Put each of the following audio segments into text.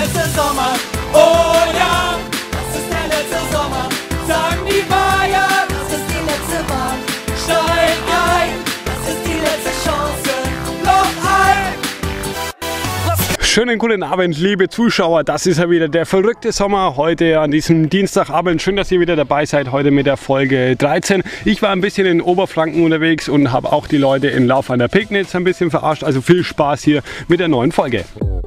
letzte Sommer. Oh ja, das ist der letzte Sommer. Sagen die Bayern, das ist die letzte Wahl. Steig ein, das ist die letzte Chance. Noch ein. Schönen guten Abend, liebe Zuschauer. Das ist ja wieder der verrückte Sommer heute an diesem Dienstagabend. Schön, dass ihr wieder dabei seid, heute mit der Folge 13. Ich war ein bisschen in Oberfranken unterwegs und habe auch die Leute in Lauf an der Pegnitz ein bisschen verarscht. Also viel Spaß hier mit der neuen Folge.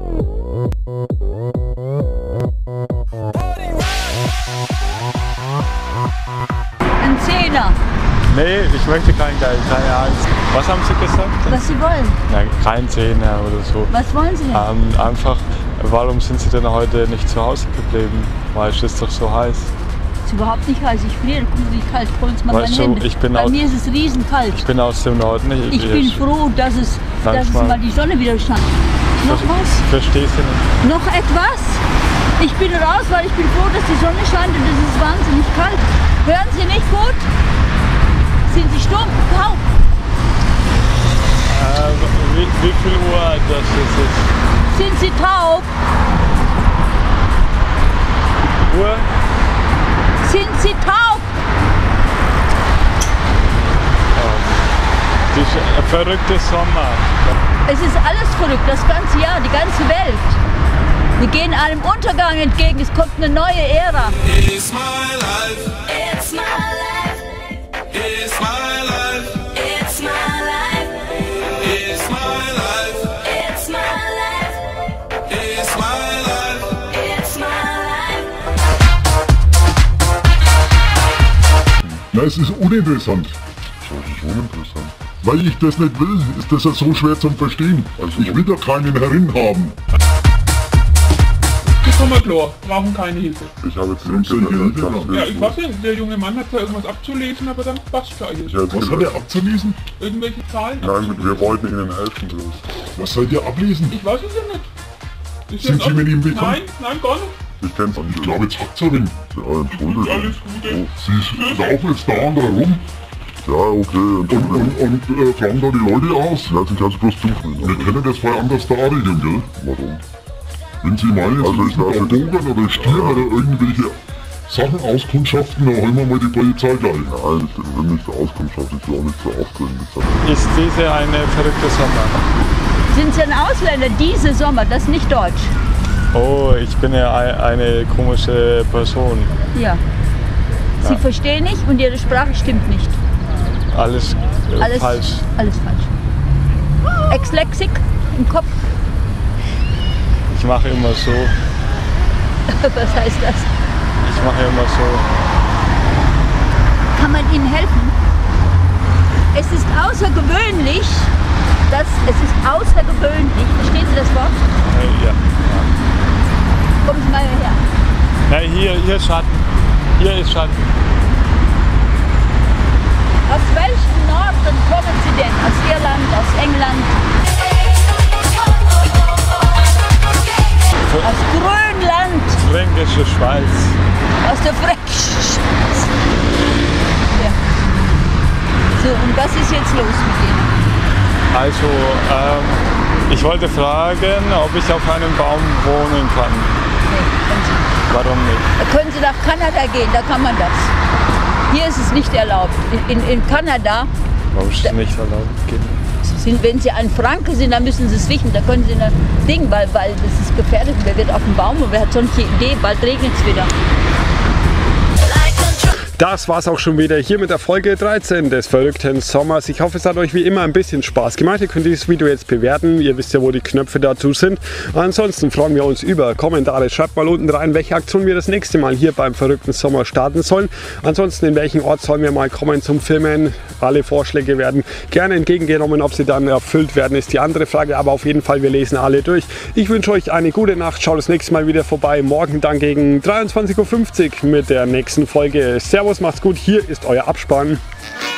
Ein Zehner. Nee, ich möchte kein Geld, keine Angst. Was haben Sie gesagt? Was Sie wollen. Nein, kein Zehner oder so. Was wollen Sie denn? Einfach, warum sind Sie denn heute nicht zu Hause geblieben? Weil es ist doch so heiß. Ist überhaupt nicht heiß. Ich friere. Gucken Sie, wie kalt. Holen Sie mal meine Weißt du, Hände. Bei mir ist es riesenkalt. Ich bin aus dem Norden. Ich bin froh, dass es mal die Sonne wieder scheint. Noch was? Verstehe Sie nicht. Noch etwas? Ich bin raus, weil ich bin froh, dass die Sonne scheint und es ist wahnsinnig kalt. Hören Sie nicht gut? Sind Sie stumm? Taub? Wie viel Uhr das ist jetzt? Sind Sie taub? Uhr? Sind Sie taub? Dieser verrückte Sommer. Es ist alles verrückt, das ganze Jahr, die ganze Welt. Wir gehen einem Untergang entgegen, es kommt eine neue Ära. It's my life. It's my life. It's my life. It's my life. It's my life. It's my life. It's my life. It's my life. Na, es ist uninteressant. Das ist uninteressant. Weil ich das nicht will, ist das ja so schwer zum Verstehen. Ich will doch keinen Herin haben. Die kommen mal klar, brauchen keine Hilfe. Ich habe jetzt Ja, ich weiß nicht, der junge Mann hat da irgendwas abzulesen, aber dann passt gleich. Was hat er abzulesen? Irgendwelche Zahlen? Nein, wir wollten Ihnen helfen bloß. Was sollt ihr ablesen? Ich weiß es ja nicht. Ist Sind jetzt Sie auch- mit ihm bekannt? Nein, gar nicht. Ich kenn's nicht. Ich glaube, jetzt hackt's ein wenig. Ja, Entschuldigung. Alles Gute. Sie laufen jetzt da und da rum Ja, okay, Entschuldigung. und fragen da die Leute aus. Ja, Sie können es bloß zufrieden. Wir können das voll anders da regeln, gell? Warum? Wenn Sie meinen, Also Sie ich müssen weiß da nicht. bogern oder stieren oder irgendwelche Sachen auskundschaften, dann holen wir mal die Polizei gleich. Nein, ich will nicht zur Auskunft, ich will auch nicht so aufdringlich sein. Ist diese eine verrückte Sommer? Sind Sie ein Ausländer, diese Sommer, das ist nicht deutsch? Oh, ich bin ja eine komische Person. Ja. Sie verstehen nicht und Ihre Sprache stimmt nicht. Alles, falsch. Alles falsch. Exlexik im Kopf. Ich mache immer so. Was heißt das? Ich mache immer so. Kann man Ihnen helfen? Es ist außergewöhnlich, verstehen Sie das Wort? Ja. Kommen Sie mal her. Na, hier ist Schatten. Hier ist Schatten. Aus welchem Norden kommen Sie denn? Aus Irland, aus England? Aus Grönland? Fränkische Schweiz. Aus der Fränkischen Schweiz. Ja. So, und was ist jetzt los mit Ihnen? Also, ich wollte fragen, ob ich auf einem Baum wohnen kann. Nee, können Sie nicht. Warum nicht? Da können Sie nach Kanada gehen, da kann man das. Hier ist es nicht erlaubt. In Kanada, Warum ist es nicht erlaubt? wenn Sie ein Franke sind, dann müssen Sie es wissen. Da können Sie ein Ding, weil das ist gefährlich. Wer wird auf dem Baum und wer hat solche Idee? Bald regnet es wieder. Das war's auch schon wieder hier mit der Folge 13 des verrückten Sommers. Ich hoffe, es hat euch wie immer ein bisschen Spaß gemacht. Ihr könnt dieses Video jetzt bewerten. Ihr wisst ja, wo die Knöpfe dazu sind. Ansonsten freuen wir uns über Kommentare. Schreibt mal unten rein, welche Aktion wir das nächste Mal hier beim verrückten Sommer starten sollen. Ansonsten, in welchen Ort sollen wir mal kommen zum Filmen. Alle Vorschläge werden gerne entgegengenommen. Ob sie dann erfüllt werden, ist die andere Frage. Aber auf jeden Fall, wir lesen alle durch. Ich wünsche euch eine gute Nacht. Schaut das nächste Mal wieder vorbei. Morgen dann gegen 23:50 Uhr mit der nächsten Folge. Servus, macht's gut. Hier ist euer Abspann.